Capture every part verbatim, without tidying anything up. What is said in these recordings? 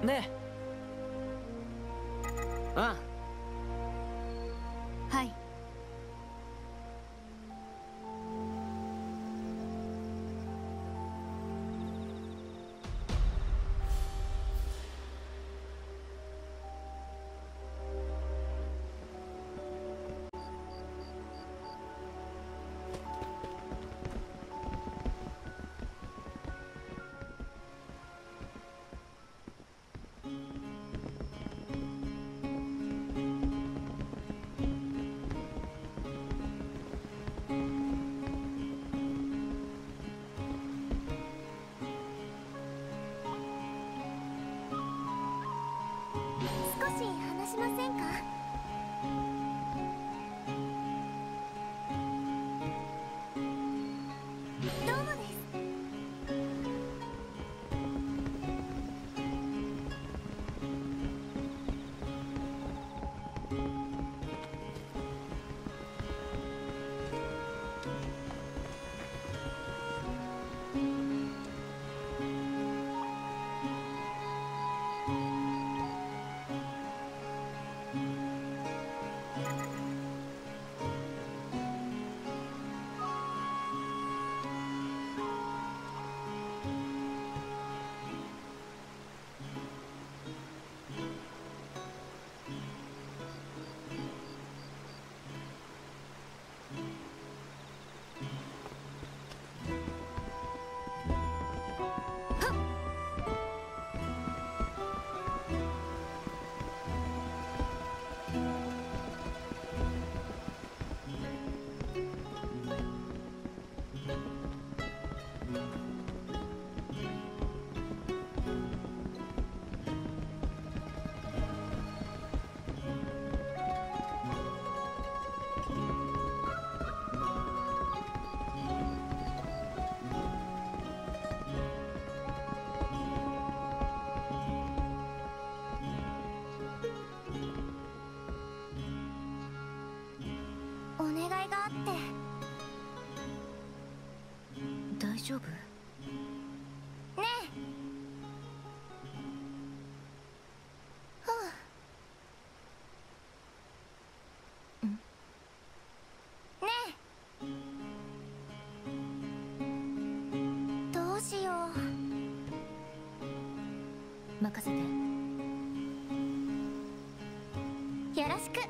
ねえ。ああ。 はい。 少し話しませんか？どうもです。お願いがあって。 大丈夫？ ねえ。ふう。 ん？ ねえ。どうしよう。 任せて。 よろしく。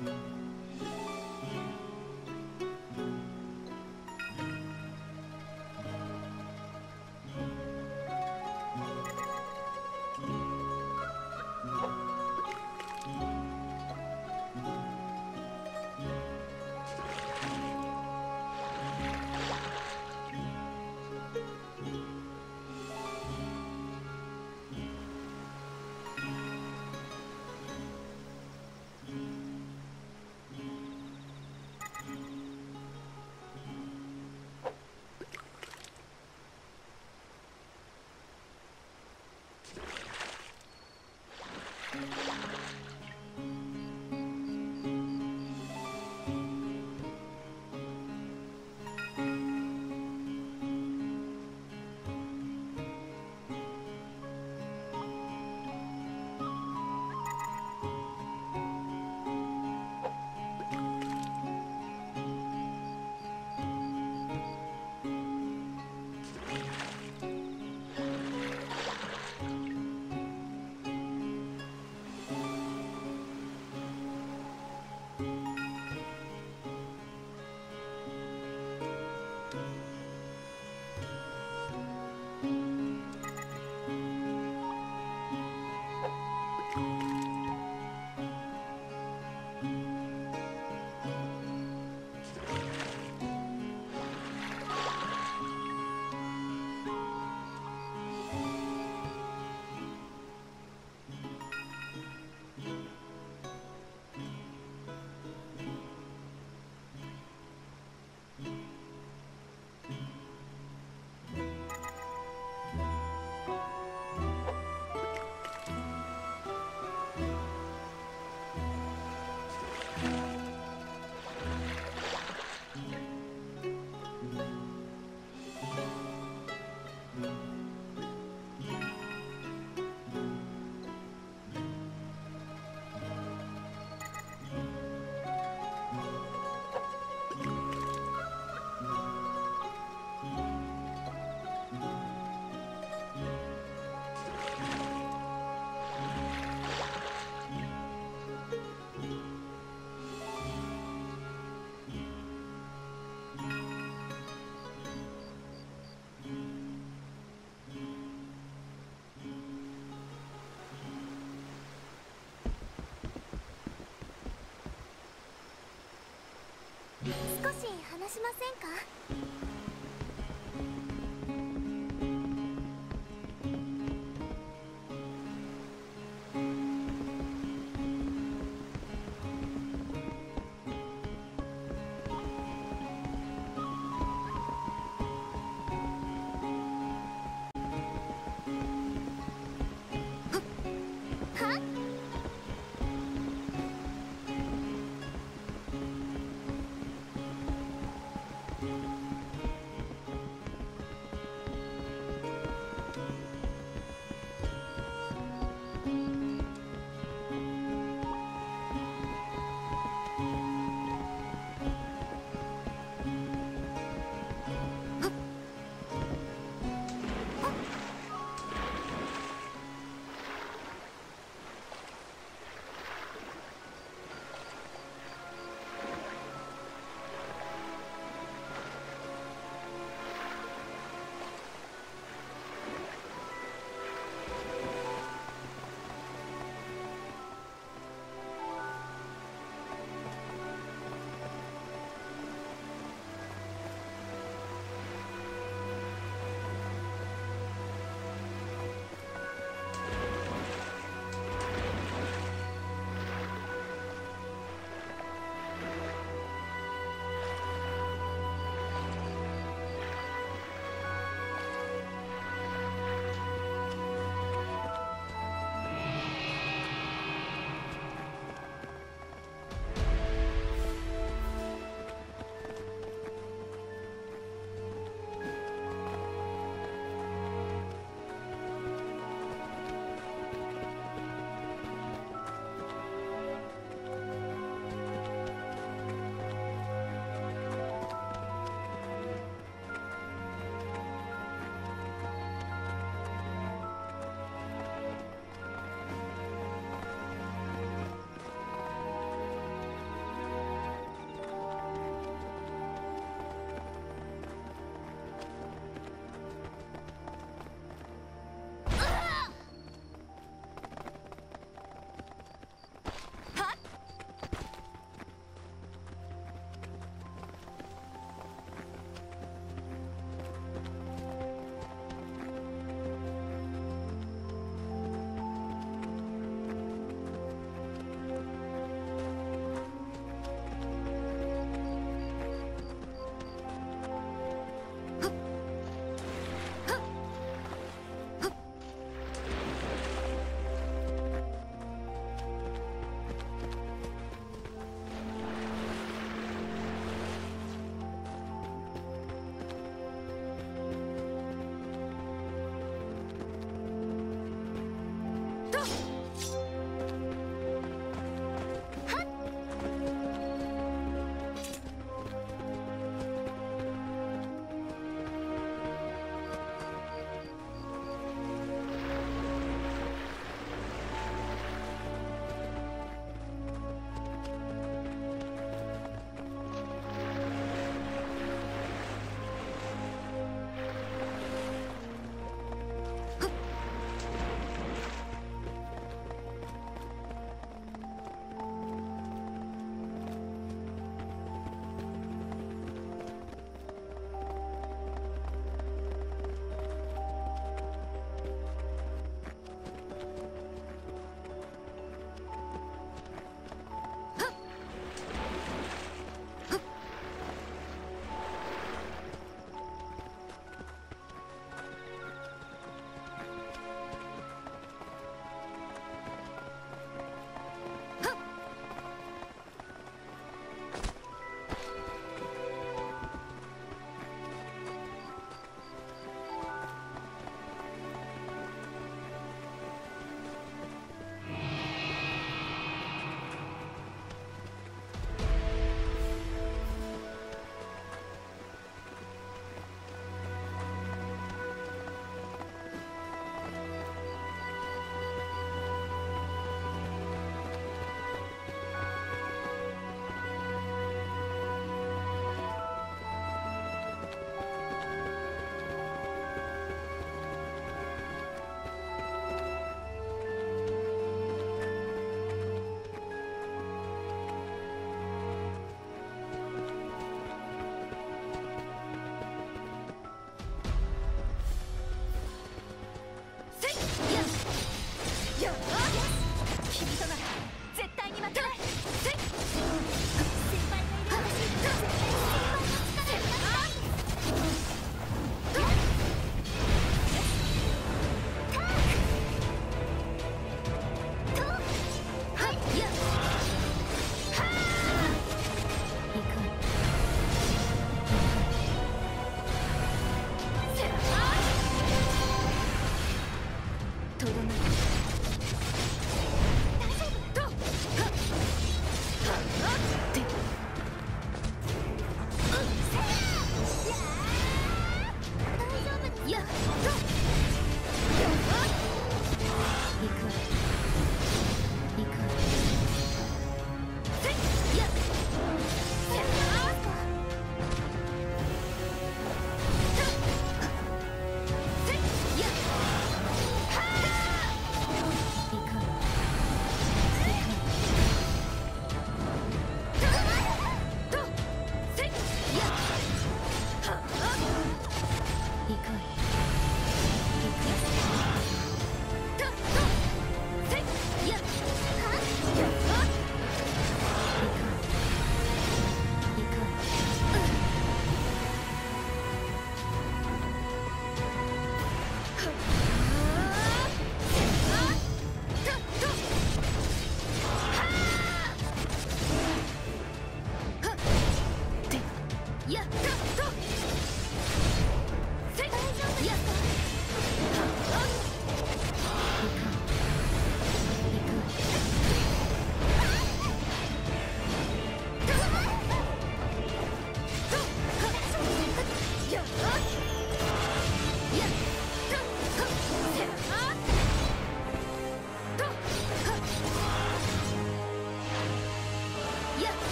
少し話しませんか？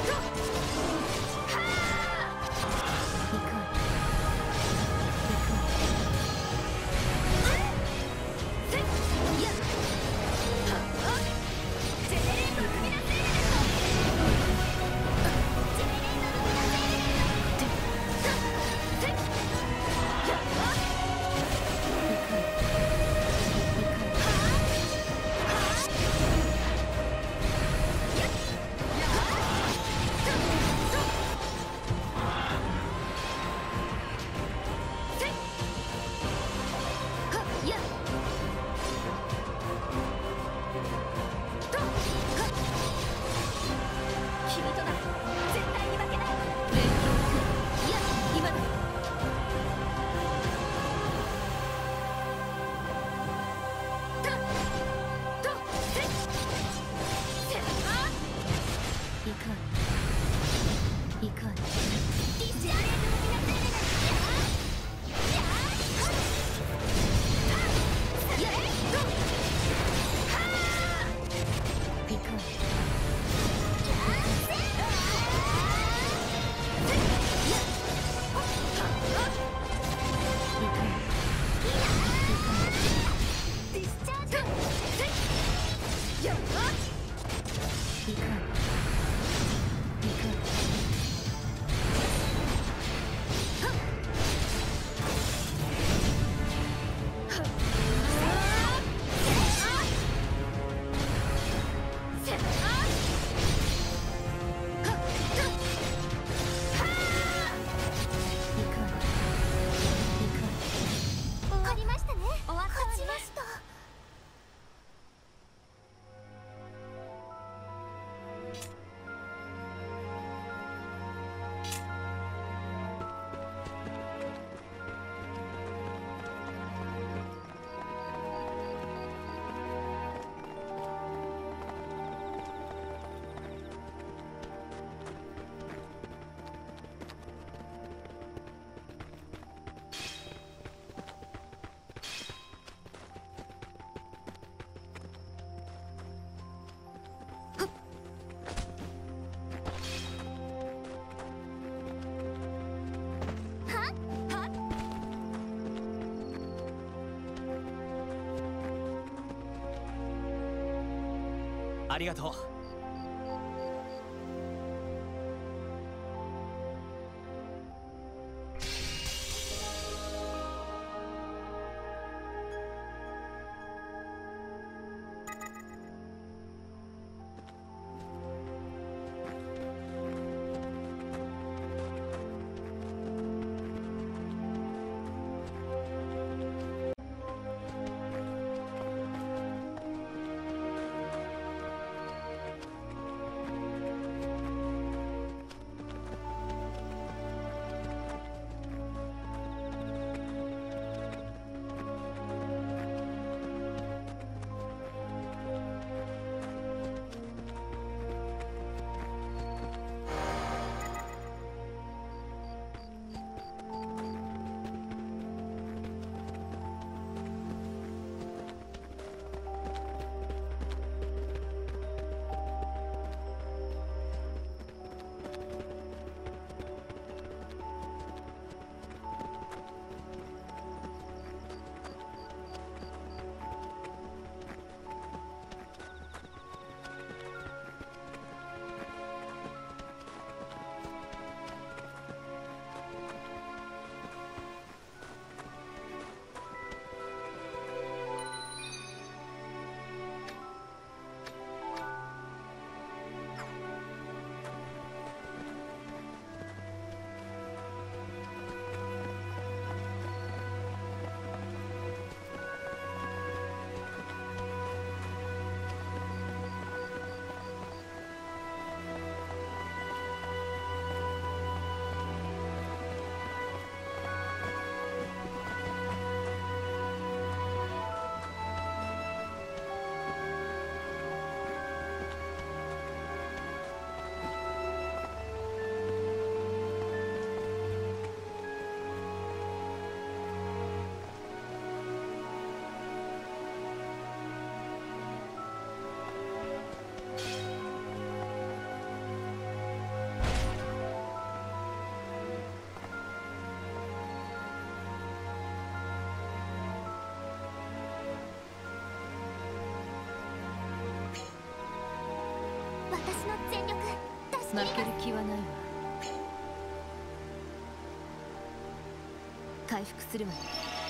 ありがとう。 私の全力出し切ります。 負ける気はないわ。回復するわよ。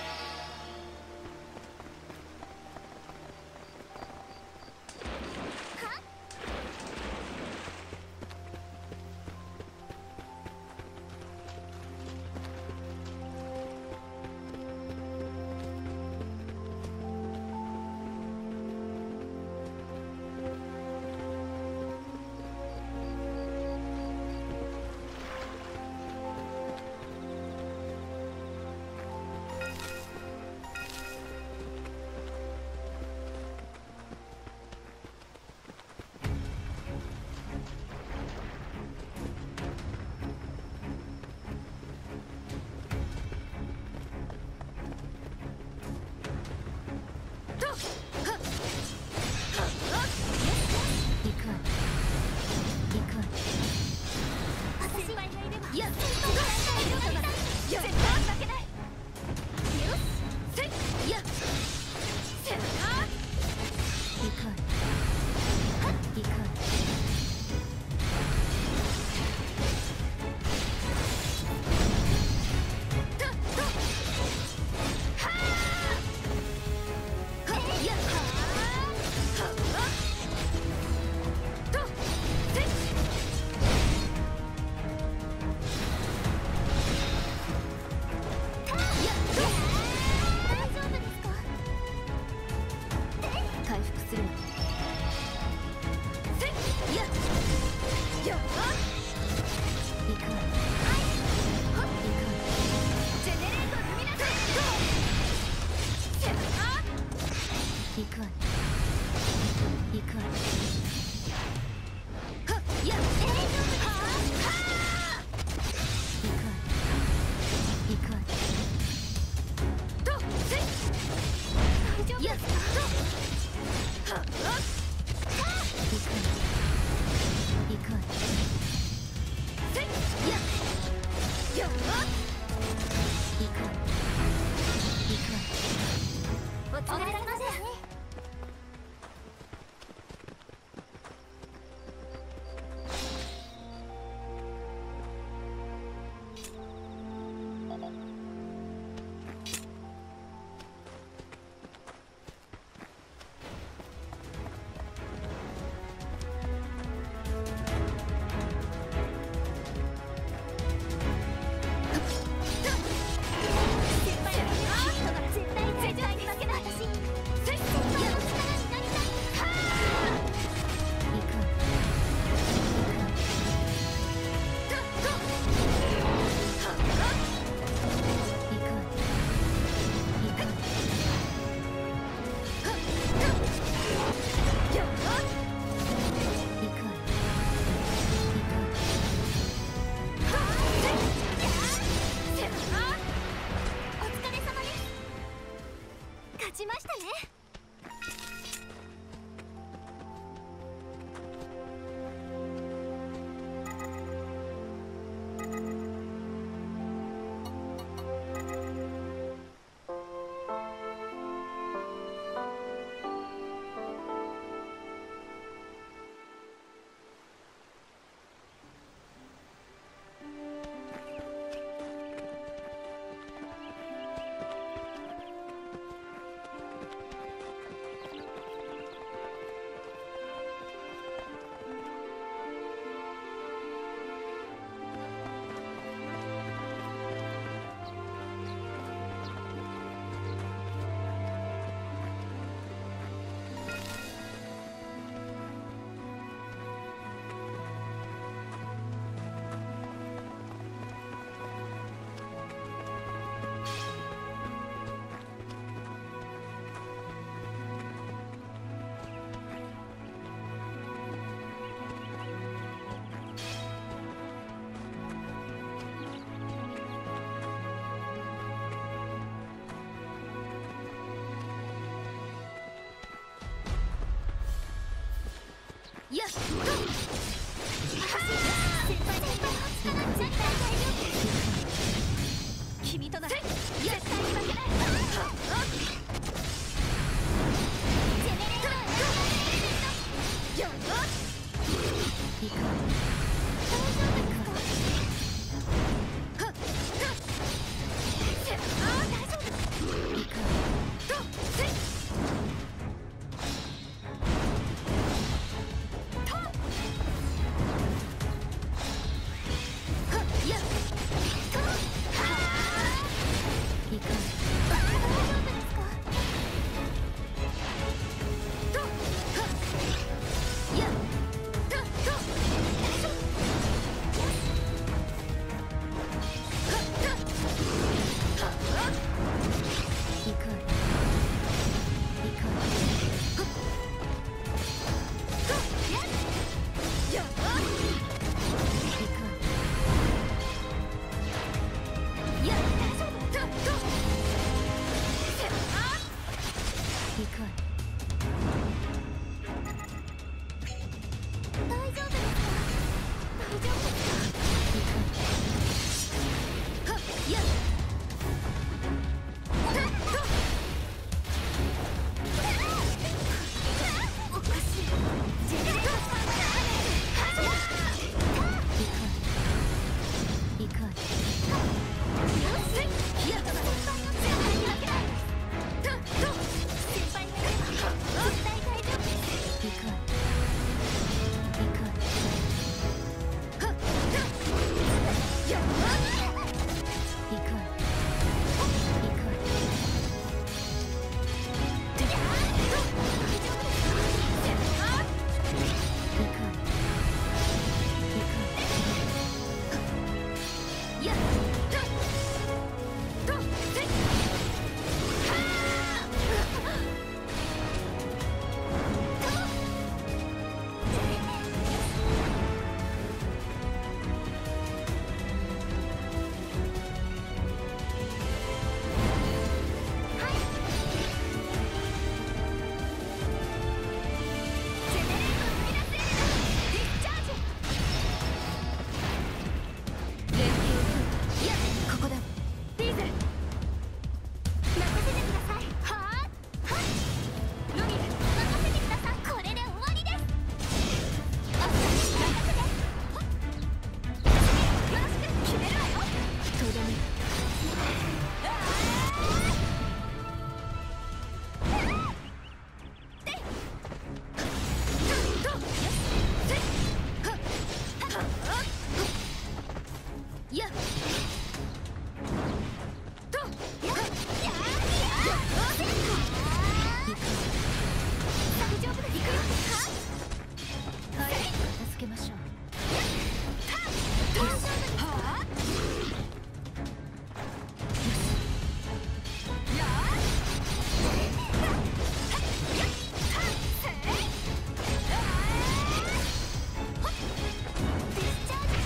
やっ君となら絶対に負けない。ジェネレーターやっいかん。 大丈夫ですか？ はっはっせあー大丈夫。いかん。とせいとはっやっとはーいかん。 大丈夫ですか？ とはっやっとと大丈夫。はっとはっいかん。いかん。はっとやっやっいかん。いや大丈夫。ととせあいかん。 大丈夫ですか？大丈夫ですか？ はっやっととおかしい。ジェネレーターさんだ。 いかん。いかん。せいやっとと先輩の力に負けない。 と先輩に負ければ絶対大丈夫です。 いかん。いかん。はっやっいかん。いかん。てやっとせあいかん。いかん。やっととせいはジェネレートスピラスエールディスチャージ。 連携を組む。いやここだ。 ディーゼル任せてください。はーはっルミル任せてください。これで終わりです。あ任せてはっよろしく決めるわよ。 とどめやっとややや大丈夫です。行くよ。ははい助けましょう。 大丈夫ですか？やディスチャージ。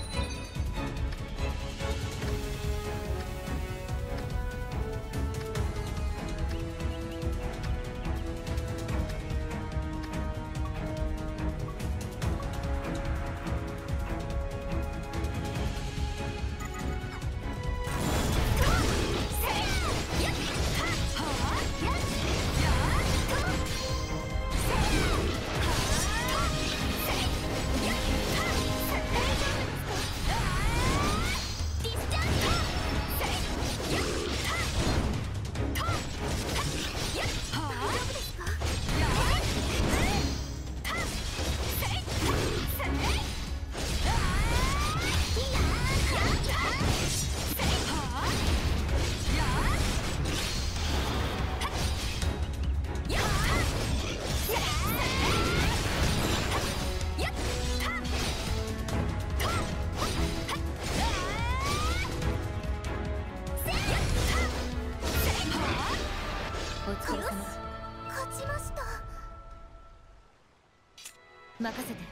お疲れ様。 勝ちました。 任せて。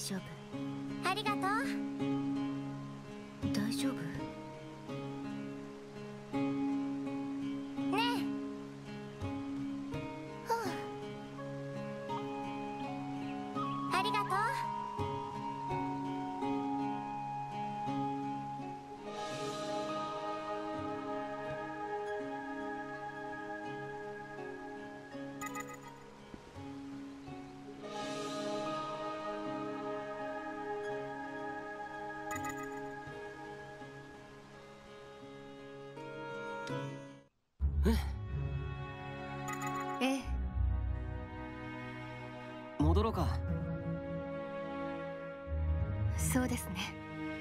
丈夫。 ありがとう。 大丈夫？ ねえ。ふう。ありがとう。 ええ。 戻ろうか。 そうですね。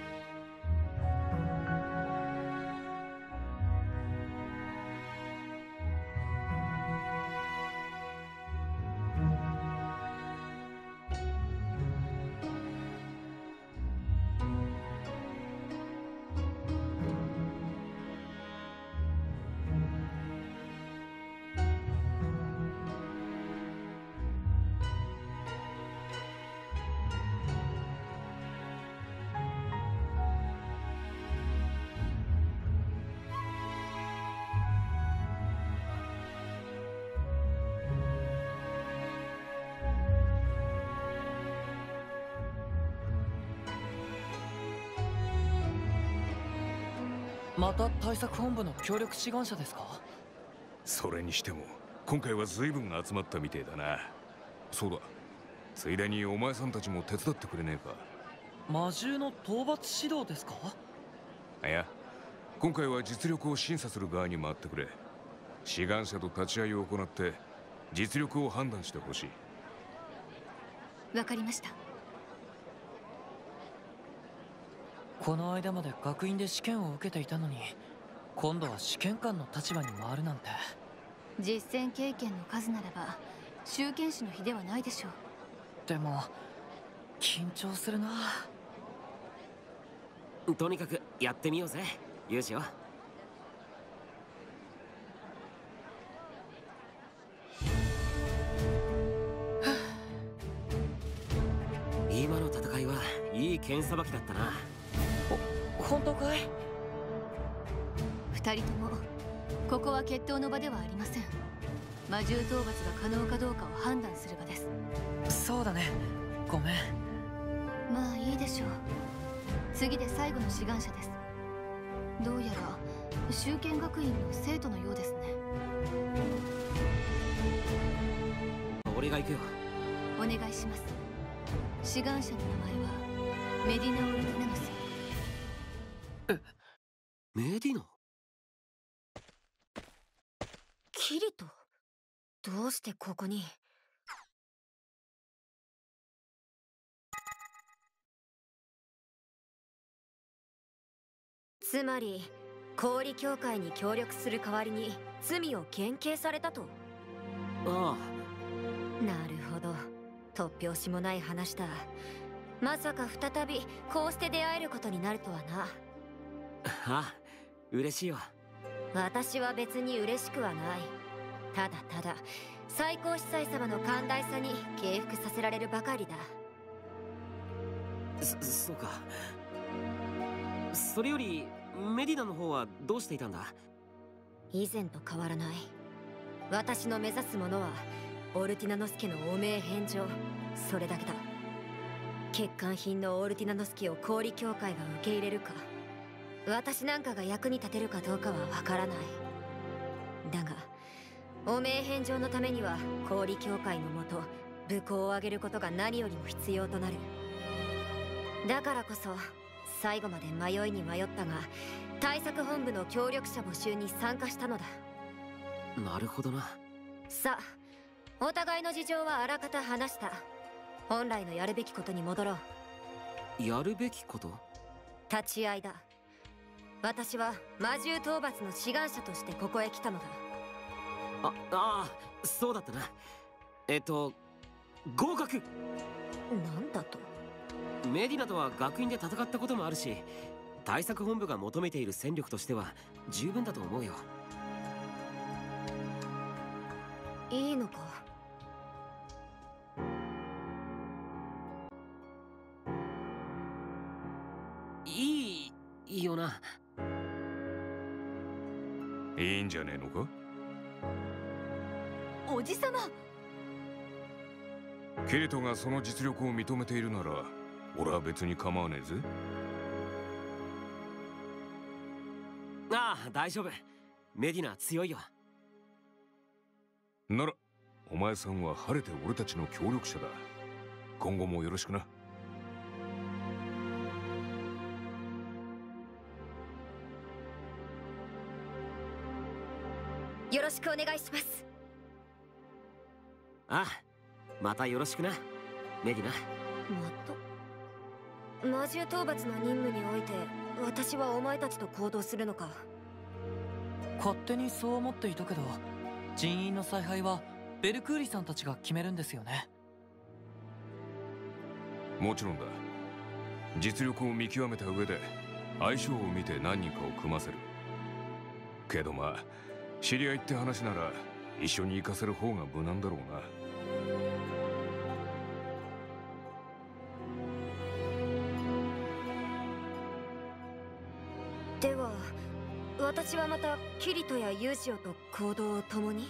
また対策本部の協力志願者ですか？ それにしても今回は随分集まったみてえだな。そうだ、ついでにお前さんたちも手伝ってくれねえか。 魔獣の討伐指導ですか？ いや、今回は実力を審査する側に回ってくれ。志願者と立ち会いを行って実力を判断してほしい。 わかりました。 この間まで学院で試験を受けていたのに、今度は試験官の立場に回るなんて。 実践経験の数ならば集権士の比ではないでしょう。 でも緊張するな。 とにかくやってみようぜ、ユージよ。今の戦いはいい剣さばきだったな。 本当かい？ 二人ともここは決闘の場ではありません。魔獣討伐が可能かどうかを判断する場です。 そうだね、ごめん。 まあいいでしょう。次で最後の志願者です。どうやら修剣学院の生徒のようですね。 俺が行くよ。 お願いします。志願者の名前はメディナ・オルティナノス。 え、メディナ？ キリト、どうしてここに？ つまり氷協会に協力する代わりに罪を減刑されたと。 ああ、なるほど。突拍子もない話だ。まさか再びこうして出会えることになるとはな。 ああ、嬉しいよ。 私は別に嬉しくはない。ただただ最高司祭様の寛大さに敬服させられるばかりだ。 そ、そうか。それよりメディナの方はどうしていたんだ？ 以前と変わらない。私の目指すものはオルティナノス家の汚名返上、それだけだ。欠陥品のオルティナノス家を氷協会が受け入れるか、私なんかが役に立てるかどうかはわからない。だが汚名返上のためには氷協会のもと武功を挙げることが何よりも必要となる。だからこそ最後まで迷いに迷ったが対策本部の協力者募集に参加したのだ。 なるほどな。 さあ、お互いの事情はあらかた話した。本来のやるべきことに戻ろう。 やるべきこと？ 立ち会いだ。私は魔獣討伐の志願者としてここへ来たのだ。 あ、ああ、そうだったな。えっと合格。 なんだと？ メディナとは学院で戦ったこともあるし、対策本部が求めている戦力としては十分だと思うよ。 いいのか？ な。 いいんじゃねえのか。 おじさま。 キリトがその実力を認めているなら俺は別に構わねえぜ。 ああ、大丈夫。メディナ強いよ。 ならお前さんは晴れて俺たちの協力者だ。今後もよろしくな。 よろしくお願いします。 ああ、またよろしくな、メディナ。 また魔獣討伐の任務において私はお前たちと行動するのか。 勝手にそう思っていたけど、人員の采配はベルクーリさんたちが決めるんですよね。 もちろんだ。実力を見極めた上で相性を見て何人かを組ませる。けどまあ知り合いって話なら一緒に行かせる方が無難だろうな。 では私はまたキリトやユージオと行動を共に。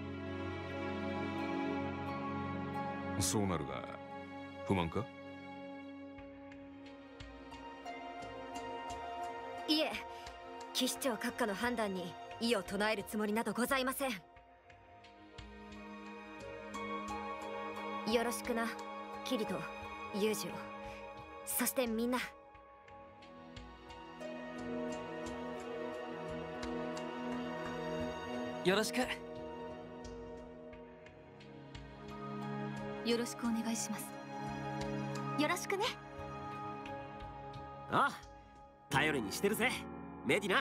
そうなるが不満か。 いえ、騎士長閣下の判断に異を唱えるつもりなどございません。よろしくな、キリト、ユージオ、そしてみんな。 よろしく。 よろしくお願いします。よろしくね。 ああ、頼りにしてるぜ、メディナ。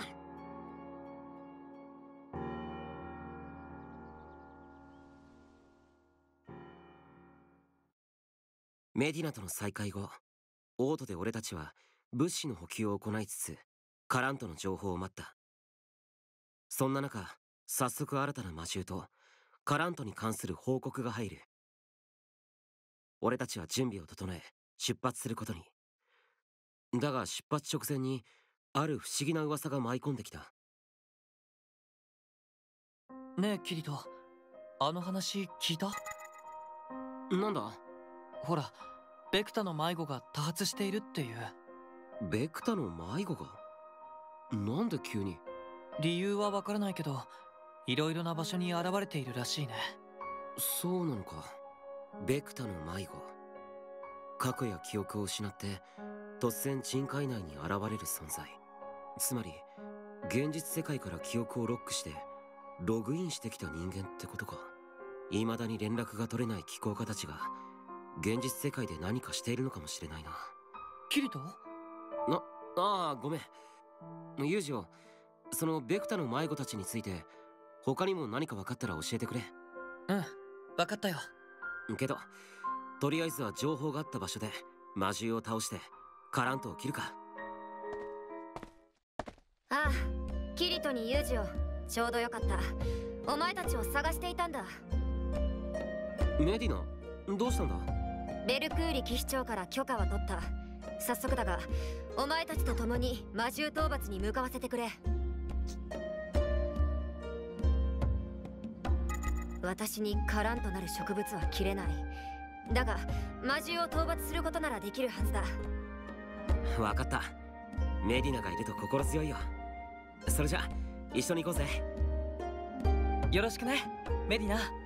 メディナとの再会後、オートで俺たちは物資の補給を行いつつカラントの情報を待った。そんな中、早速新たな魔獣とカラントに関する報告が入る。俺たちは準備を整え出発することに。だが出発直前にある不思議な噂が舞い込んできた。 ねえキリト、あの話聞いた？ なんだ？ ほら、ベクタの迷子が多発しているっていう。 ベクタの迷子が？なんで急に？ 理由はわからないけど、いろいろな場所に現れているらしいね。 そうなのか。ベクタの迷子。過去や記憶を失って突然人海内に現れる存在。つまり現実世界から記憶をロックしてログインしてきた人間ってことか。未だに連絡が取れない機構家たちが現実世界で何かしているのかもしれないな。 キリト？ な、ああ、ごめん。ユージオ、そのベクタの迷子たちについて他にも何か分かったら教えてくれ。 うん、分かったよ。 けどとりあえずは情報があった場所で魔獣を倒してカラントを切るか。 ああ、キリトにユージオ、ちょうどよかった。お前たちを探していたんだ。 メディナ、どうしたんだ？ ベルクーリ騎士長から許可は取った。早速だがお前たちと共に魔獣討伐に向かわせてくれ。私にカランとなる植物は切れない。だが魔獣を討伐することならできるはずだ。 分かった。メディナがいると心強いよ。それじゃ一緒に行こうぜ。 よろしくね、メディナ。